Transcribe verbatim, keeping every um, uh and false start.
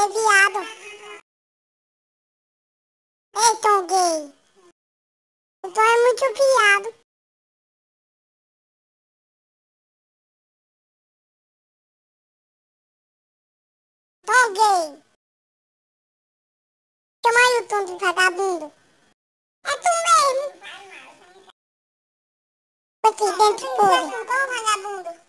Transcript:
é viado. Ei, Tom gay. O Tom é muito viado. Tom gay. Chama aí o Tom de vagabundo. É tu mesmo. Aqui dentro, porra. Tom vagabundo.